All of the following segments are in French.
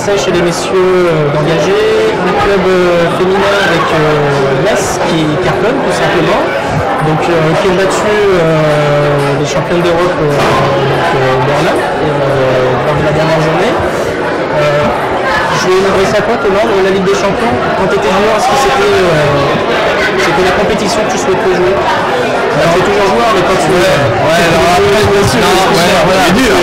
français chez les messieurs d'engagés, un club féminin avec Metz qui cartonne tout simplement, donc qui ont battu les championnes d'Europe Berlin lors de la dernière journée. Je vais demander ça à toi, Thomas, de la Ligue des Champions. Quand tu étais joueur, est-ce que c'était la compétition que tu souhaitais jouer? Tu es toujours joueur, mais quand tu es... Ouais, alors après, bien sûr, c'est dur.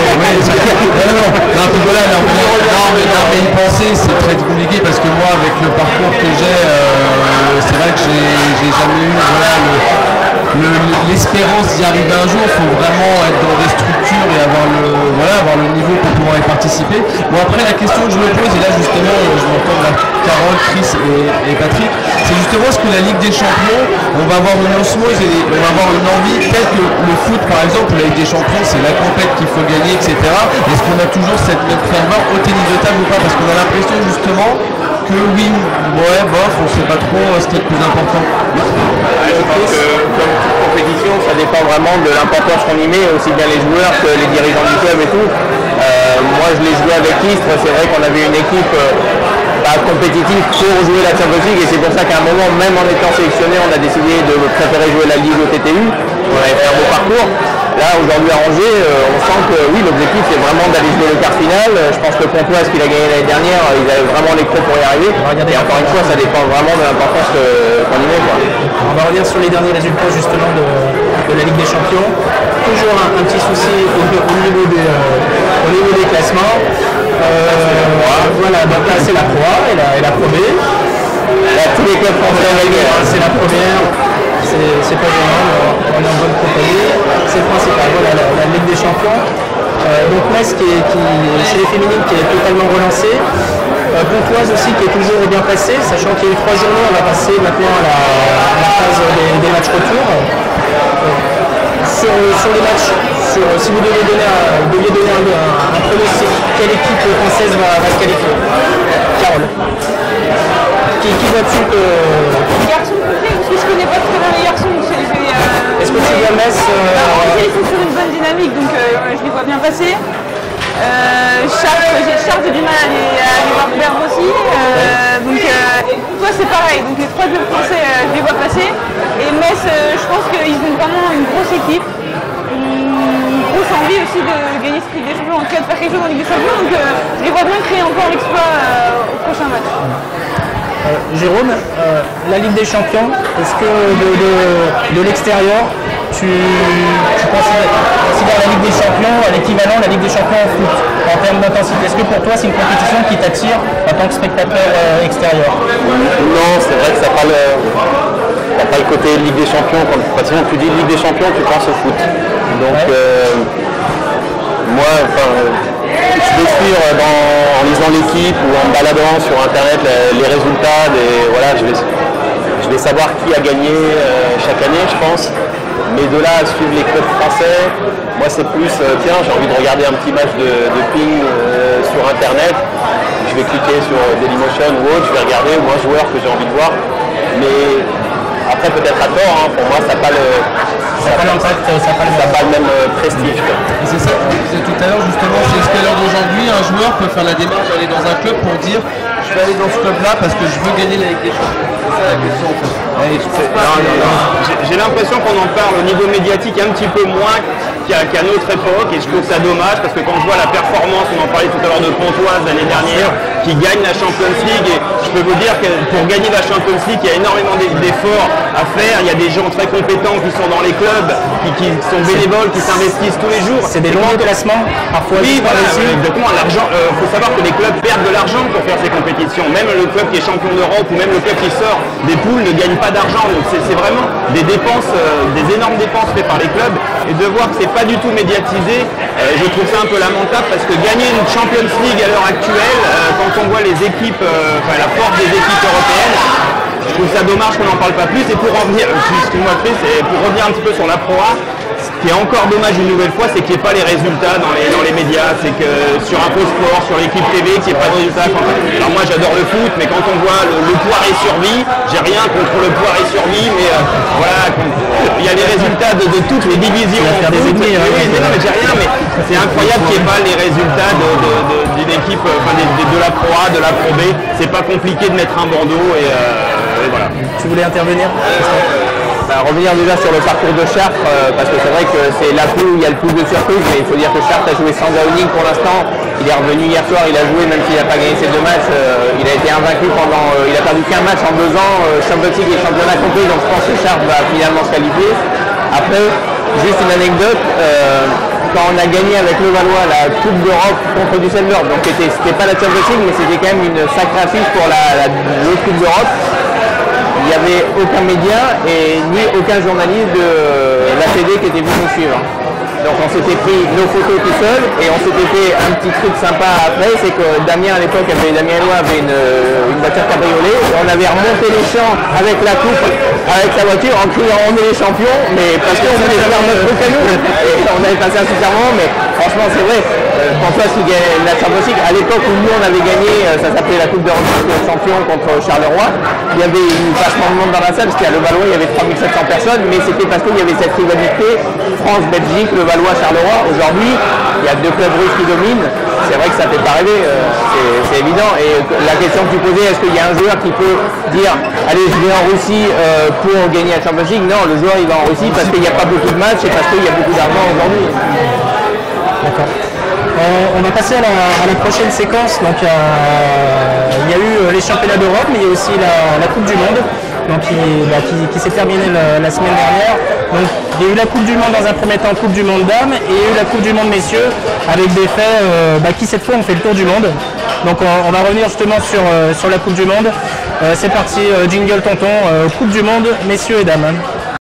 Mais y penser, c'est très compliqué parce que moi, avec le parcours que j'ai, c'est vrai que j'ai jamais eu l'espérance d'y arriver un jour. Il faut vraiment être dans des structures et avoir le niveau pour pouvoir y participer. Bon, après, la question que je me pose, et là justement, je m'entends là, Carole, Chris et Patrick, c'est justement ce que la Ligue des Champions, on va avoir une osmose et on va avoir une envie, tel que le foot par exemple, la Ligue des Champions, c'est la compète qu'il faut gagner, etc. Est-ce qu'on a toujours cette même ferveur au tennis de table ou pas? Parce qu'on a l'impression justement que oui, ouais, bof, on sait pas trop ce qui est le plus important. Je pense que comme toute compétition, ça dépend vraiment de l'importance qu'on y met, aussi bien les joueurs que les dirigeants du club et tout. Moi je l'ai joué avec Istres, c'est vrai qu'on avait une équipe compétitive pour jouer la Champions League et c'est pour ça qu'à un moment, même en étant sélectionné, on a décidé de préférer jouer la Ligue au TTU. On avait fait un beau parcours. Là aujourd'hui à Angers, on sent que oui, l'objectif c'est vraiment d'aller jouer le quart final. Je pense que Pontoise qu'il a gagné l'année dernière, ils avaient vraiment les crocs pour y arriver. Et encore une fois, ça dépend vraiment de l'importance qu'on y met. On va revenir sur les derniers résultats justement de la Ligue des Champions. Toujours un petit souci au niveau des classements. Voilà, donc là c'est la Pro A et la Pro B. Tous les clubs français, c'est la première. C'est pas gênant, on est en bonne compagnie, c'est le principal. Voilà, la Ligue des Champions. Donc Metz qui chez les féminines qui est totalement relancée. Pontoise aussi qui est toujours bien placée, sachant qu'il y a eu 3 journées, on va passer maintenant à la phase des matchs retour. Sur les matchs, si vous deviez donner un pronostic, quelle équipe française va se qualifier? Carole. Qui voit-tu que... Les garçons peut-être, parce que je connais pas très bien les garçons. Est-ce que tu vois Metz Angers, ils sont sur une bonne dynamique, donc je les vois bien passer. Chartres, j'ai du mal à les voir perdre aussi. Donc toi c'est pareil, donc les 3 clubs français, je les vois passer. Et Metz, je pense qu'ils ont vraiment une grosse équipe. Une grosse envie aussi de gagner ce Ligue des Champions, en tout cas de faire quelque chose en Ligue des Champions. Donc je les vois bien créer encore l'exploit au prochain match. Jérôme, la Ligue des Champions, est-ce que de l'extérieur, tu considères la Ligue des Champions à l'équivalent de la Ligue des Champions en foot, en termes d'intensité? Est-ce que pour toi c'est une compétition qui t'attire en tant que spectateur extérieur? Non, c'est vrai que ça n'a pas le côté Ligue des Champions. Quand tu dis Ligue des Champions, tu penses au foot. Donc moi, je vais suivre en lisant l'équipe ou en me baladant sur internet les résultats, je vais savoir qui a gagné chaque année, je pense. Mais de là à suivre les clubs français, moi c'est plus, tiens, j'ai envie de regarder un petit match de ping sur internet, je vais cliquer sur Dailymotion ou autre, je vais regarder un joueur que j'ai envie de voir. Mais après peut-être à tort, pour moi ça n'a pas le même prestige. Et c'est ça que je disais tout à l'heure justement, c'est est-ce qu'à l'heure d'aujourd'hui un joueur peut faire la démarche d'aller dans un club pour dire je vais aller dans ce club là parce que je veux gagner la Ligue des Champions? C'est ça la question en fait. J'ai l'impression qu'on en parle au niveau médiatique un petit peu moins qu'à notre époque, et je trouve ça dommage parce que quand je vois la performance, on en parlait tout à l'heure de Pontoise l'année dernière, qui gagne la Champions League, et je peux vous dire que pour gagner la Champions League, il y a énormément d'efforts à faire, il y a des gens très compétents qui sont dans les clubs, qui sont bénévoles, qui s'investissent tous les jours. C'est des longs déplacements, parfois. Oui, voilà, exactement. L'argent, faut savoir que les clubs perdent de l'argent pour faire ces compétitions. Même le club qui est champion d'Europe ou même le club qui sort des poules ne gagne pas d'argent. Donc c'est vraiment des dépenses, des énormes dépenses faites par les clubs. Et de voir que c'est pas du tout médiatisé, je trouve ça un peu lamentable parce que gagner une Champions League à l'heure actuelle, quand on voit les équipes, la force des équipes européennes, je trouve ça dommage qu'on n'en parle pas plus. Et pour en venir, excuse-moi Chris, et pour revenir un petit peu sur la Pro A, qui est encore dommage une nouvelle fois, c'est qu'il n'y ait pas les résultats dans les médias. C'est que sur InfoSport, sur l'équipe TV, qu'il n'y ait pas de résultats. Alors moi j'adore le foot, mais quand on voit le Poiré survie, j'ai rien contre le Poiré survie, mais voilà, il y a les résultats de toutes les divisions. Faire des ennemis, oui, mais non, mais j'ai rien, mais c'est incroyable qu'il n'y ait pas les résultats d'une équipe, enfin de la Pro A, de la Pro B. C'est pas compliqué de mettre un bandeau et voilà. Tu voulais intervenir? Revenir déjà sur le parcours de Chartres, parce que c'est vrai que c'est la poule où il y a le plus de surprise, mais il faut dire que Chartres a joué sans Downing pour l'instant. Il est revenu hier soir, il a joué même s'il n'a pas gagné ses 2 matchs. Il a été invaincu pendant, il a perdu qu'un match en 2 ans, Champions League et championnat complet, donc je pense que Chartres va finalement se qualifier. Après, juste une anecdote, quand on a gagné avec le Valois la Coupe d'Europe contre Düsseldorf, donc c'était pas la Champions League, mais c'était quand même une sacrée affiche pour l'autre Coupe d'Europe. Il n'y avait aucun média et ni aucun journaliste de la TD qui était venu nous suivre. Donc on s'était pris nos photos tout seuls et on s'était fait un petit truc sympa après, c'est que Damien à l'époque, Damien Eloi avait une voiture cabriolet et on avait remonté les champs avec la coupe, avec sa voiture en criant on est les champions, mais parce qu'on voulait faire notre truc à nous. Et on avait passé un super moment, mais franchement c'est vrai, François qui gagne la Champions League, à l'époque où nous on avait gagné, ça s'appelait la Coupe d'Europe champion contre Charleroi, il y avait vachement de monde dans la salle, parce qu'à Le Valois il y avait 3700 personnes, mais c'était parce qu'il y avait cette rivalité France-Belgique, Le Valois-Charleroi. Aujourd'hui, il y a 2 clubs russes qui dominent, c'est vrai que ça ne fait pas rêver, c'est évident. Et la question que tu posais, est-ce qu'il y a un joueur qui peut dire allez je vais en Russie pour gagner la Champions League? Non, le joueur il va en Russie parce qu'il n'y a pas beaucoup de matchs et parce qu'il y a beaucoup d'argent aujourd'hui. D'accord. On va passer à la prochaine séquence. Donc, il y a eu les championnats d'Europe, mais il y a aussi la Coupe du Monde donc, qui s'est terminée la semaine dernière. Donc, il y a eu la Coupe du Monde dans un premier temps, Coupe du Monde dames, et il y a eu la Coupe du Monde messieurs, avec des faits qui cette fois ont fait le tour du monde. Donc on va revenir justement sur la Coupe du Monde. C'est parti, jingle tonton, Coupe du Monde, messieurs et dames.